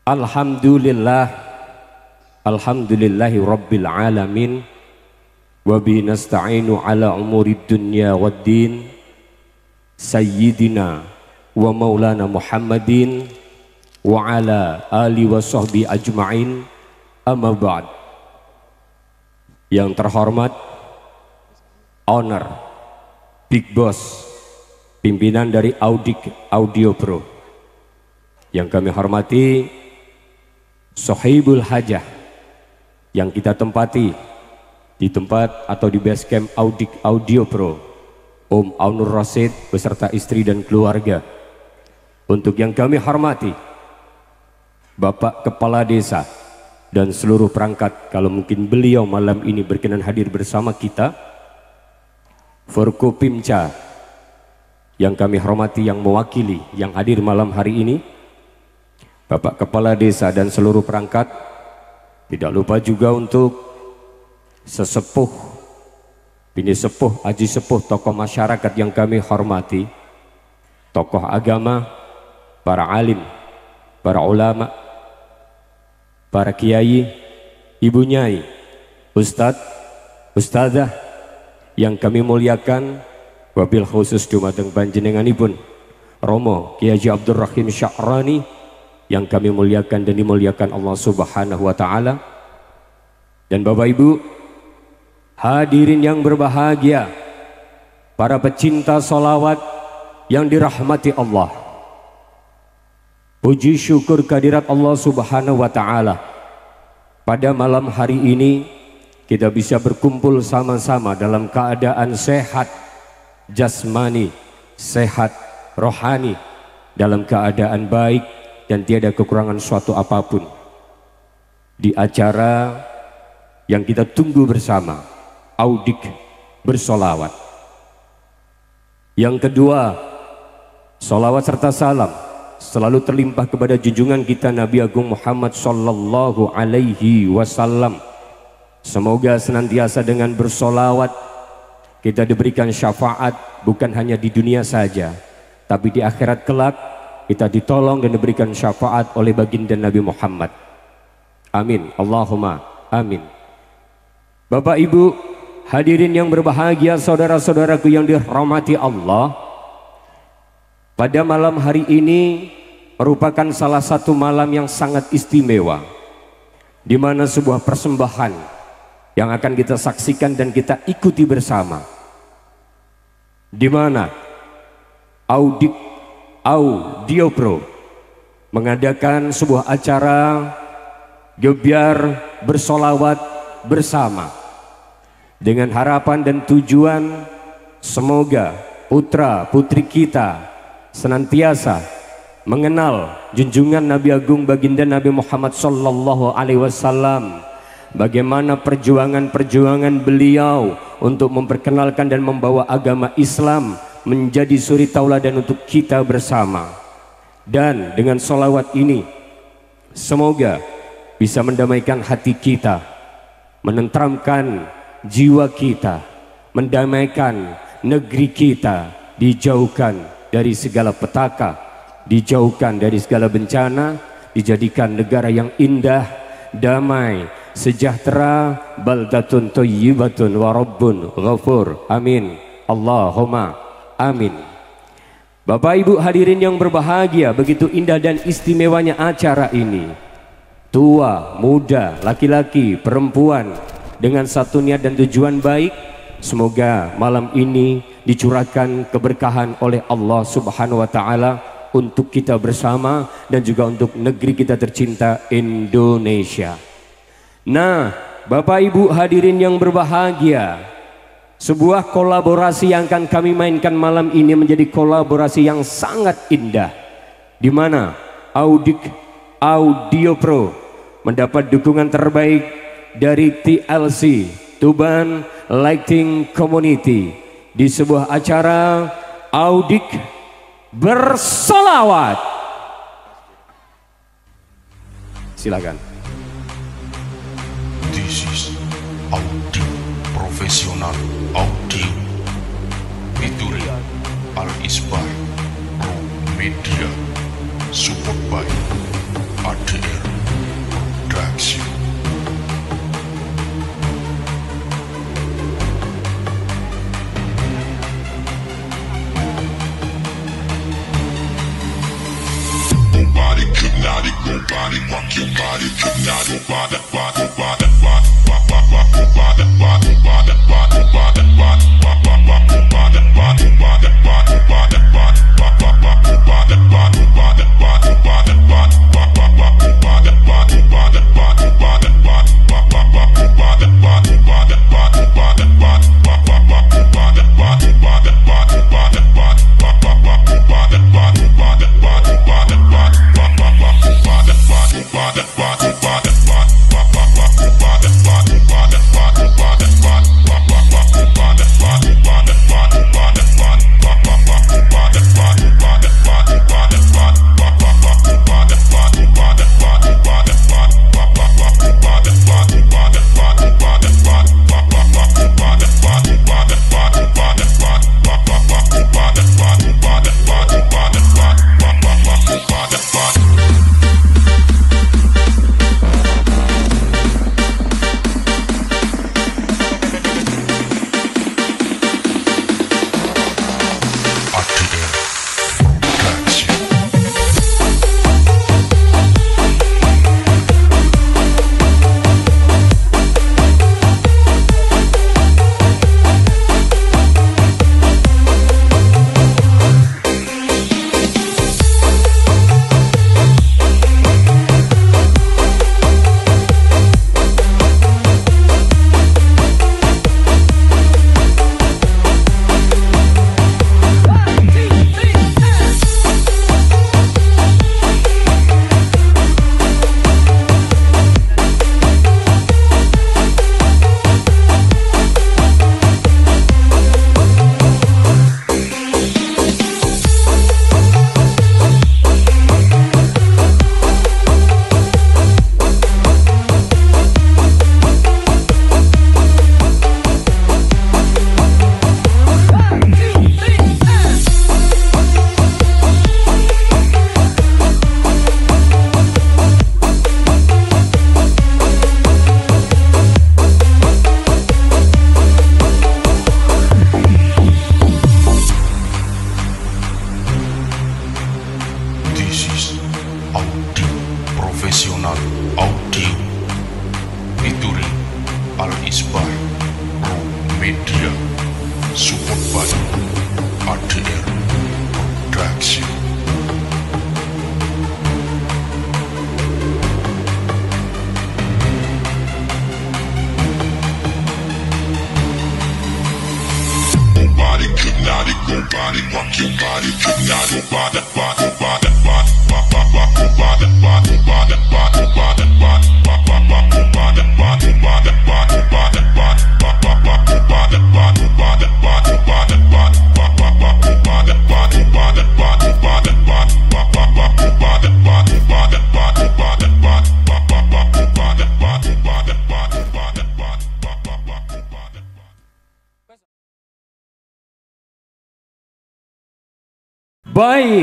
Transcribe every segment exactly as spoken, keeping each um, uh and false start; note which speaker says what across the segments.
Speaker 1: Alhamdulillah, alhamdulillahi rabbil alamin, wa bi nasta'inu ala umurid dunya waddin, sayyidina wa maulana Muhammadin wa ala ali wa sahbi ajma'in, amma ba'd. Yang terhormat, owner, big boss, pimpinan dari Audik Audio Pro, yang kami hormati Sohibul Hajah yang kita tempati di tempat atau di base camp Audik Audio Pro, Om Aunur Rasid beserta istri dan keluarga. Untuk yang kami hormati Bapak Kepala Desa dan seluruh perangkat, kalau mungkin beliau malam ini berkenan hadir bersama kita. Forkopimca yang kami hormati, yang mewakili, yang hadir malam hari ini, Bapak Kepala Desa dan seluruh perangkat. Tidak lupa juga untuk sesepuh, bini sepuh, aji sepuh, tokoh masyarakat yang kami hormati, tokoh agama, para alim, para ulama, para kiai, ibu nyai, ustadz, ustadzah yang kami muliakan, wabil khusus dumateng panjenenganipun Romo Kiai Haji Abdul Rahim Sya'rani yang kami muliakan dan dimuliakan Allah Subhanahu wa taala. Dan Bapak Ibu hadirin yang berbahagia, para pecinta sholawat yang dirahmati Allah, puji syukur kehadirat Allah Subhanahu wa taala. Pada malam hari ini kita bisa berkumpul sama-sama dalam keadaan sehat jasmani, sehat rohani, dalam keadaan baik dan tiada kekurangan suatu apapun, di acara yang kita tunggu bersama, Audik bersolawat. Yang kedua, solawat serta salam selalu terlimpah kepada junjungan kita Nabi Agung Muhammad Sallallahu Alaihi Wasallam. Semoga senantiasa dengan bersolawat kita diberikan syafaat, bukan hanya di dunia saja, tapi di akhirat kelak kita ditolong dan diberikan syafaat oleh baginda Nabi Muhammad. Amin, Allahumma amin. Bapak Ibu hadirin yang berbahagia, saudara-saudaraku yang dirahmati Allah, pada malam hari ini merupakan salah satu malam yang sangat istimewa, di mana sebuah persembahan yang akan kita saksikan dan kita ikuti bersama, di mana Audik Audio Pro mengadakan sebuah acara gebyar bersolawat bersama, dengan harapan dan tujuan semoga putra putri kita senantiasa mengenal junjungan Nabi Agung baginda Nabi Muhammad Sallallahu Alaihi Wasallam, bagaimana perjuangan-perjuangan beliau untuk memperkenalkan dan membawa agama Islam menjadi suri tauladan untuk kita bersama. Dan dengan solawat ini semoga bisa mendamaikan hati kita, menenteramkan jiwa kita, mendamaikan negeri kita, dijauhkan dari segala petaka, dijauhkan dari segala bencana, dijadikan negara yang indah, damai, sejahtera, baldatun thayyibatun wa rabbun ghafur. Amin, Allahumma amin. Bapak Ibu hadirin yang berbahagia, begitu indah dan istimewanya acara ini. Tua, muda, laki-laki, perempuan, dengan satu niat dan tujuan baik, semoga malam ini dicurahkan keberkahan oleh Allah Subhanahu wa taala untuk kita bersama dan juga untuk negeri kita tercinta Indonesia. Nah, Bapak Ibu hadirin yang berbahagia, sebuah kolaborasi yang akan kami mainkan malam ini menjadi kolaborasi yang sangat indah, di mana Audik Audio Pro mendapat dukungan terbaik dari T L C, Tuban Lighting Community, di sebuah acara Audik bersolawat. Silakan.
Speaker 2: This is Audio Profesional Audio featuring Al-Isbah Pro Media, support by A D R body, go body, rock your body tonight. Go body, body, body, body, body, body, body, body, body, body, body, body, body, body, body, body, body, body, body.
Speaker 1: Baik,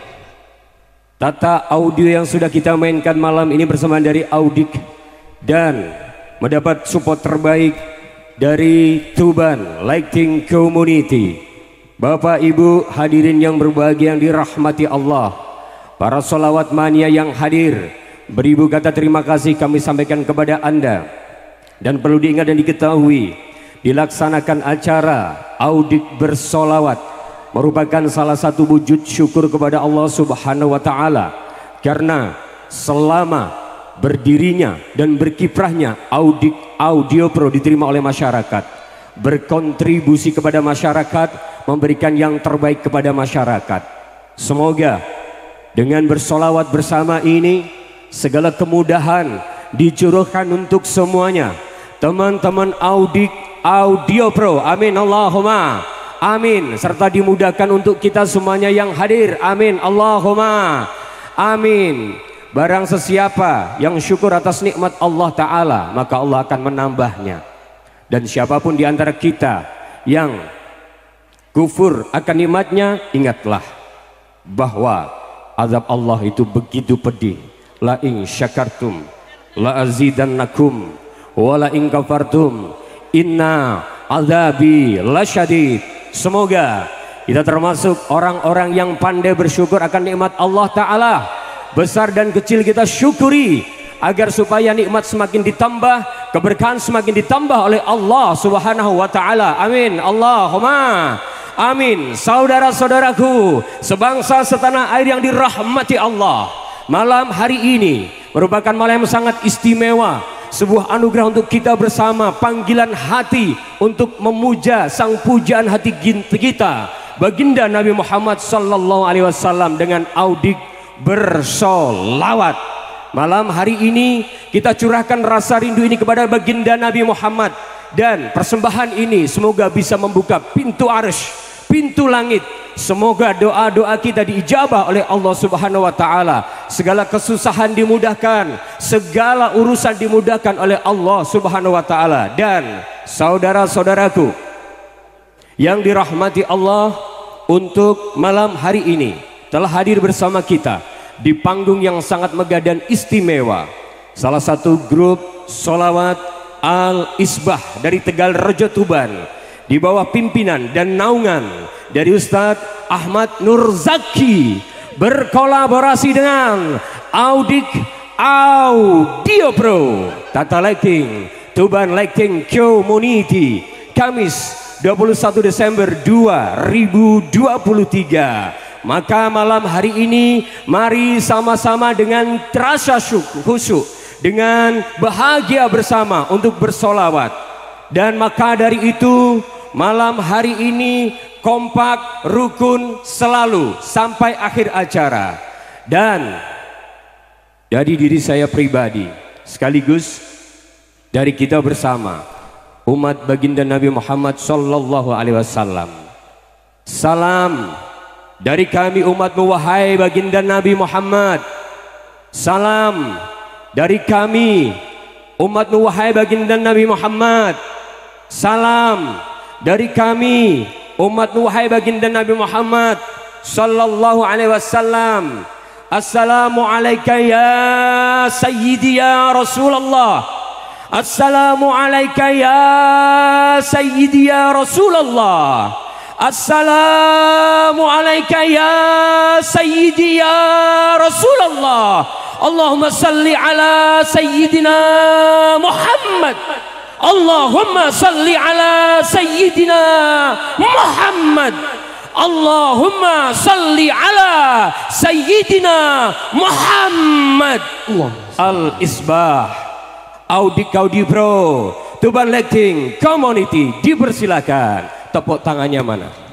Speaker 1: tata audio yang sudah kita mainkan malam ini bersama dari Audik dan mendapat support terbaik dari Tuban Lighting Community. Bapak Ibu hadirin yang berbahagia yang dirahmati Allah, para sholawat mania yang hadir, beribu kata terima kasih kami sampaikan kepada Anda. Dan perlu diingat dan diketahui, dilaksanakan acara Audik bersolawat merupakan salah satu wujud syukur kepada Allah Subhanahu wa Ta'ala, karena selama berdirinya dan berkiprahnya Audik Audio Pro diterima oleh masyarakat, berkontribusi kepada masyarakat, memberikan yang terbaik kepada masyarakat. Semoga dengan bersolawat bersama ini segala kemudahan dicurahkan untuk semuanya teman-teman Audik Audio Pro. Amin Allahumma amin, serta dimudahkan untuk kita semuanya yang hadir. Amin Allahumma amin. Barang sesiapa yang syukur atas nikmat Allah Ta'ala, maka Allah akan menambahnya. Dan siapapun di antara kita yang kufur akan nikmatnya, ingatlah bahwa azab Allah itu begitu pedih. La in syakartum la azidannakum wa la in kafartum inna azabi lasyadid. Semoga kita termasuk orang-orang yang pandai bersyukur akan nikmat Allah Ta'ala, besar dan kecil kita syukuri, agar supaya nikmat semakin ditambah, keberkahan semakin ditambah oleh Allah Subhanahu wa taala. Amin. Allahumma amin. Saudara-saudaraku, sebangsa setanah air yang dirahmati Allah, malam hari ini merupakan malam yang sangat istimewa, sebuah anugerah untuk kita bersama, panggilan hati untuk memuja sang pujaan hati kita, baginda Nabi Muhammad sallallahu alaihi wasallam, dengan audik bersolawat. Malam hari ini kita curahkan rasa rindu ini kepada baginda Nabi Muhammad, dan persembahan ini semoga bisa membuka pintu arsy, pintu langit. Semoga doa-doa kita diijabah oleh Allah Subhanahu wa taala. Segala kesusahan dimudahkan, segala urusan dimudahkan oleh Allah Subhanahu wa taala. Dan saudara-saudaraku yang dirahmati Allah, untuk malam hari ini telah hadir bersama kita di panggung yang sangat megah dan istimewa, salah satu grup solawat Al-Isbah dari Tegal Rejo Tuban, di bawah pimpinan dan naungan dari Ustadz Ahmad Nurzaki, berkolaborasi dengan Audik Audio Pro, Tata Lighting, Tuban Lighting Community, Kamis dua puluh satu Desember dua ribu dua puluh tiga. Maka malam hari ini mari sama-sama dengan rasa khusyuk, dengan bahagia bersama untuk bersolawat. Dan maka dari itu malam hari ini kompak, rukun selalu sampai akhir acara. Dan dari diri saya pribadi sekaligus dari kita bersama umat baginda Nabi Muhammad sallallahu alaihi wasallam, salam dari kami umatmu wahai baginda Nabi Muhammad. Salam dari kami umatmu wahai baginda Nabi Muhammad. Salam dari kami umatmu wahai baginda Nabi Muhammad sallallahu alaihi wasallam. Assalamu alayka ya sayyidi ya Rasulullah. Assalamu alayka ya sayyidi ya Rasulullah. Assalamu alayka ya sayyidi ya Rasulullah. Allahumma salli ala sayyidina Muhammad. Allahumma salli ala sayyidina Muhammad. Allahumma salli ala sayyidina Muhammad. Al-Isbah, Audik Audio Pro, Tuban Lighting Community, dipersilakan. Tepuk tangannya mana?